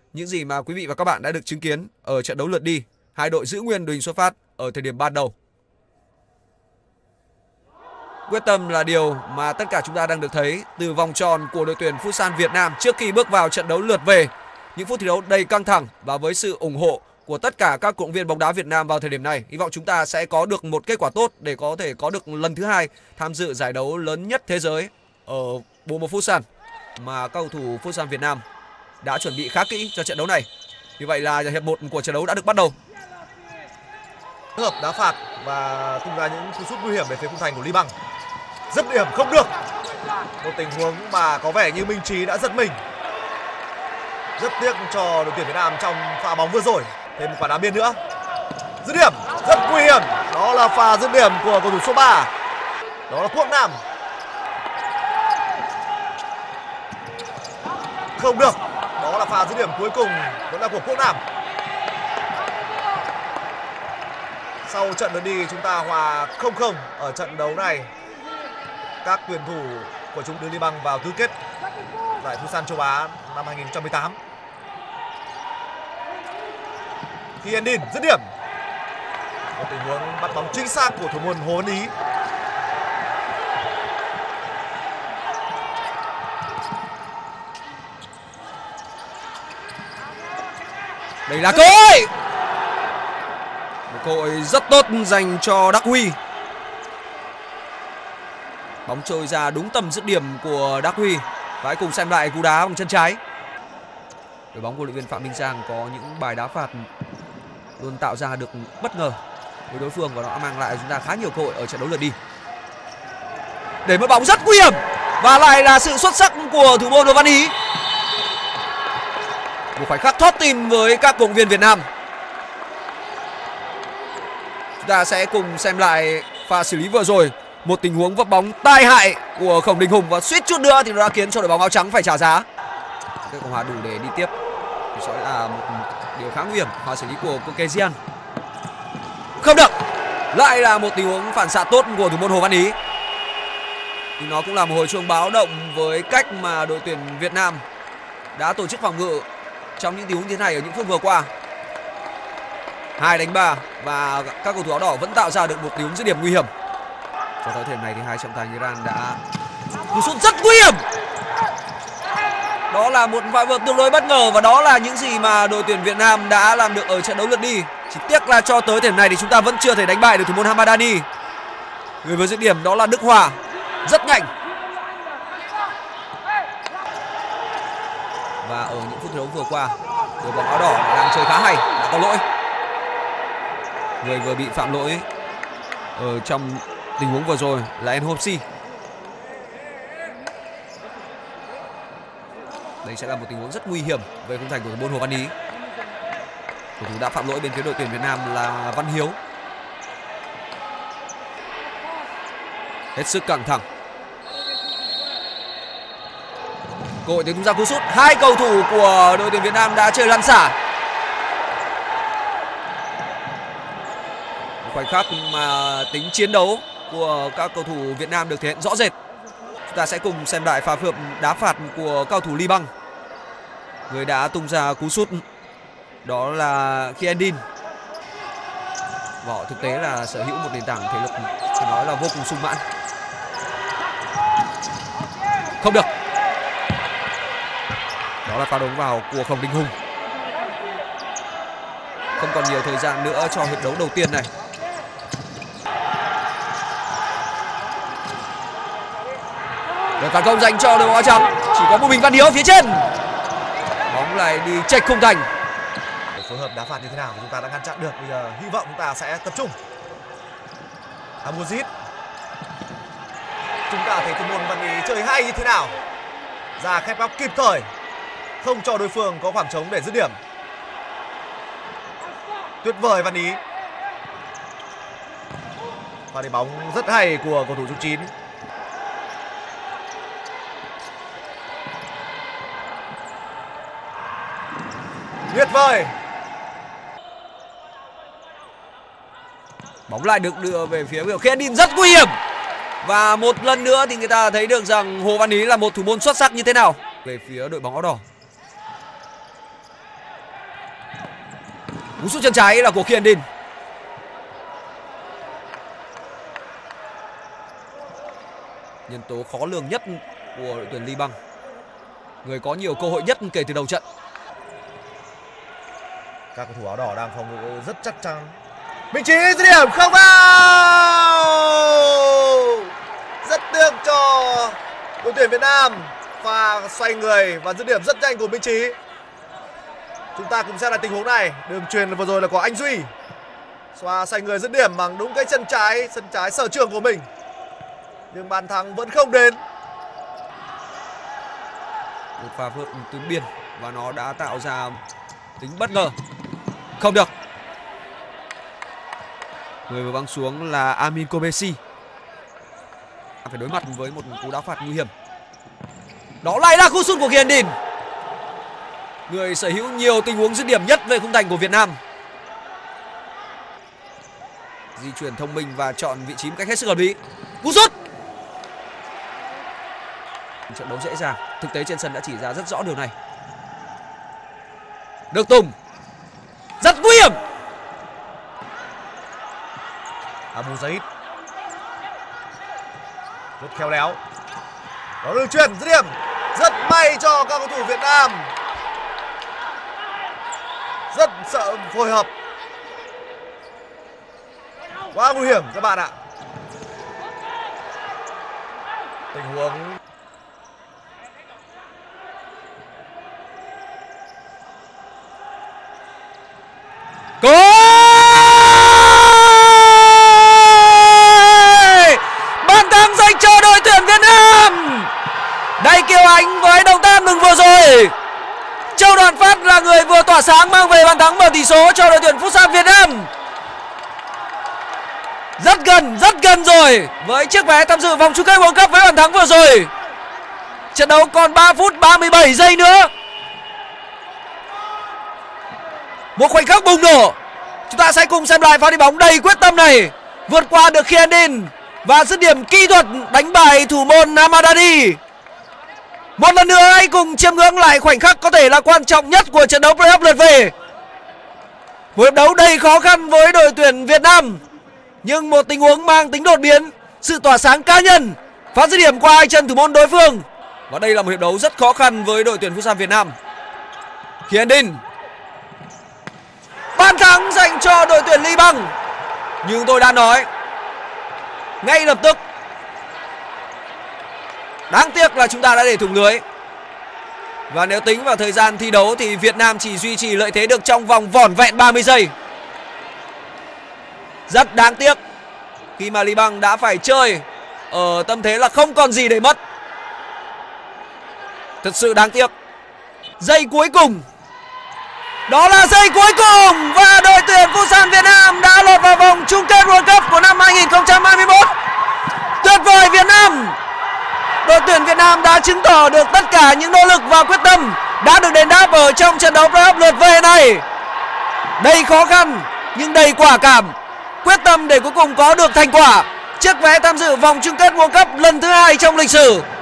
những gì mà quý vị và các bạn đã được chứng kiến ở trận đấu lượt đi. Hai đội giữ nguyên đội hình xuất phát ở thời điểm ban đầu. Quyết tâm là điều mà tất cả chúng ta đang được thấy từ vòng tròn của đội tuyển Futsal Việt Nam trước khi bước vào trận đấu lượt về. Những phút thi đấu đầy căng thẳng và với sự ủng hộ của tất cả các cổ động viên bóng đá Việt Nam vào thời điểm này, hy vọng chúng ta sẽ có được một kết quả tốt để có thể có được lần thứ hai tham dự giải đấu lớn nhất thế giới ở bộ môn Futsal mà các cầu thủ Futsal Việt Nam đã chuẩn bị khá kỹ cho trận đấu này. Như vậy là hiệp 1 của trận đấu đã được bắt đầu. Hợp đá phạt và tung ra những cú sút nguy hiểm về phía khung thành của Ly Băng. Dứt điểm không được. Một tình huống mà có vẻ như Minh Trí đã giật mình. Rất tiếc cho đội tuyển Việt Nam trong pha bóng vừa rồi. Thêm một quả đá biên nữa. Dứt điểm rất nguy hiểm. Đó là pha dứt điểm của cầu thủ số 3. Đó là Quốc Nam. Không được. Đó là pha dứt điểm cuối cùng vẫn là của Quốc Nam. Sau trận lượt đi chúng ta hòa 0-0 ở trận đấu này. Các tuyển thủ của chúng đưa Ly Băng vào tứ kết giải Futsal châu Á năm 2018. Khi Endin dứt điểm. Một tình huống bắt bóng chính xác của thủ môn Hồ Văn Ý. Đây là cơ hội. Một cơ hội rất tốt dành cho Đắc Huy. Bóng trôi ra đúng tầm dứt điểm của Đắc Huy. Và hãy cùng xem lại cú đá bằng chân trái. Đội bóng của luyện viên Phạm Minh Giang có những bài đá phạt luôn tạo ra được bất ngờ với đối phương và nó mang lại chúng ta khá nhiều cơ hội ở trận đấu lượt đi. Để mất bóng rất nguy hiểm và lại là sự xuất sắc của thủ môn Hồ Văn Ý. Một khoảnh khắc thót tim với các cổ động viên Việt Nam. Chúng ta sẽ cùng xem lại pha xử lý vừa rồi. Một tình huống vấp bóng tai hại của Khổng Đình Hùng và suýt chút nữa thì nó đã khiến cho đội bóng áo trắng phải trả giá. Cái Cộng hòa đủ để đi tiếp thì sẽ là một điều khá nguy hiểm. Pha xử lý của Kokezian không được. Lại là một tình huống phản xạ tốt của thủ môn Hồ Văn Ý. Thì nó cũng là một hồi chuông báo động với cách mà đội tuyển Việt Nam đã tổ chức phòng ngự trong những tình huống như thế này ở những phút vừa qua. 2 đánh 3 và các cầu thủ áo đỏ vẫn tạo ra được một tình huống dứt điểm nguy hiểm. Cho tới thời điểm này thì hai trọng tài Iran đã cú sút rất nguy hiểm. Đó là một pha vợt tương đối bất ngờ và đó là những gì mà đội tuyển Việt Nam đã làm được ở trận đấu lượt đi. Chỉ tiếc là cho tới thời điểm này thì chúng ta vẫn chưa thể đánh bại được thủ môn Hamadani. Người vừa dứt điểm đó là Đức Hòa, rất nhanh. Và ở những phút thi đấu vừa qua, đội bóng áo đỏ đang chơi khá hay, đã có lỗi. Người vừa bị phạm lỗi ở trong tình huống vừa rồi là Enhopsi. Đây sẽ là một tình huống rất nguy hiểm về khung thành của thủ môn Hồ Văn Ý. Cầu thủ đã phạm lỗi bên phía đội tuyển Việt Nam là Văn Hiếu. Hết sức căng thẳng. Cơ hội để tung ra cú sút. Hai cầu thủ của đội tuyển Việt Nam đã chơi lăn xả. Một khoảnh khắc mà tính chiến đấu của các cầu thủ Việt Nam được thể hiện rõ rệt. Chúng ta sẽ cùng xem lại pha phối hợp đá phạt của cao thủ Ly Băng. Người đã tung ra cú sút đó là khi Endin. Và họ thực tế là sở hữu một nền tảng thể lực phải nói là vô cùng sung mãn. Không được. Đó là pha đống vào của Khổng Đình Hùng. Không còn nhiều thời gian nữa cho hiệp đấu đầu tiên này. Đội phản công dành cho đội bóng áo trắng. Chỉ có một mình Văn Hiếu phía trên. Bóng lại đi chệch khung thành. Phối hợp đá phạt như thế nào thì chúng ta đã ngăn chặn được. Bây giờ hy vọng chúng ta sẽ tập trung. Hamuzit. Chúng ta thấy thủ môn Văn Ý chơi hay như thế nào. Ra khép góc kịp thời, không cho đối phương có khoảng trống để dứt điểm. Tuyệt vời Văn Ý. Pha đánh bóng rất hay của cầu thủ số 9. Tuyệt vời. Bóng lại được đưa về phía Khenin rất nguy hiểm. Và một lần nữa thì người ta thấy được rằng Hồ Văn Ý là một thủ môn xuất sắc như thế nào về phía đội bóng áo đỏ. Cú sút chân trái là của Kiên Đin. Nhân tố khó lường nhất của đội tuyển Liban, người có nhiều cơ hội nhất kể từ đầu trận. Các cầu thủ áo đỏ đang phòng ngự rất chắc chắn. Minh Trí dứt điểm không vào. Rất tiếc cho đội tuyển Việt Nam. Pha xoay người và dứt điểm rất nhanh của Minh Trí. Chúng ta cùng xem lại tình huống này. Đường truyền vừa rồi là của Anh Duy. Xoa xoay người dứt điểm bằng đúng cái chân trái sở trường của mình. Nhưng bàn thắng vẫn không đến. Một pha vượt tuyến biên và nó đã tạo ra tính bất ngờ. Không được. Người vừa băng xuống là Amin Kobesi. Phải đối mặt với một cú đá phạt nguy hiểm. Đó lại là cú sút của Kiên Đin, người sở hữu nhiều tình huống dứt điểm nhất về khung thành của Việt Nam. Di chuyển thông minh và chọn vị trí một cách hết sức hợp lý. Cú sút. Trận đấu dễ dàng, thực tế trên sân đã chỉ ra rất rõ điều này. Được Tùng, rất nguy hiểm. Abu Zaid rất khéo léo. Đó đường truyền dứt điểm rất may cho các cầu thủ Việt Nam. Rất sợ phối hợp. Quá nguy hiểm các bạn ạ. Tình huống Cối! Bàn thắng dành cho đội tuyển Việt Nam. Đây Kiều Ánh với động tác mừng vừa rồi. Châu Đoàn Phát là người vừa tỏa sáng mang về bàn thắng mở tỷ số cho đội tuyển Futsal Việt Nam. Rất gần rồi với chiếc vé tham dự vòng chung kết World Cup với bàn thắng vừa rồi. Trận đấu còn 3 phút 37 giây nữa. Một khoảnh khắc bùng nổ. Chúng ta sẽ cùng xem lại pha đi bóng đầy quyết tâm này, vượt qua được Kiên Đin và dứt điểm kỹ thuật đánh bại thủ môn Namadadi. Một lần nữa hãy cùng chiêm ngưỡng lại khoảnh khắc có thể là quan trọng nhất của trận đấu playoff lượt về. Một hiệp đấu đầy khó khăn với đội tuyển Việt Nam, nhưng một tình huống mang tính đột biến, sự tỏa sáng cá nhân, phá dứt điểm qua hai chân thủ môn đối phương. Và đây là một hiệp đấu rất khó khăn với đội tuyển Futsal Việt Nam. Kiên Đin, bàn thắng dành cho đội tuyển Liban. Nhưng tôi đã nói ngay lập tức, đáng tiếc là chúng ta đã để thủng lưới. Và nếu tính vào thời gian thi đấu thì Việt Nam chỉ duy trì lợi thế được trong vòng vỏn vẹn 30 giây. Rất đáng tiếc khi mà Liban đã phải chơi ở tâm thế là không còn gì để mất. Thật sự đáng tiếc. Giây cuối cùng, đó là giây cuối cùng, và đội tuyển Futsal Việt Nam đã lọt vào vòng chung kết World Cup của năm 2021. Tuyệt vời Việt Nam. Đội tuyển Việt Nam đã chứng tỏ được tất cả những nỗ lực và quyết tâm đã được đền đáp ở trong trận đấu playoff lượt về này. Đầy khó khăn nhưng đầy quả cảm, quyết tâm để cuối cùng có được thành quả, chiếc vé tham dự vòng chung kết World Cup lần thứ 2 trong lịch sử.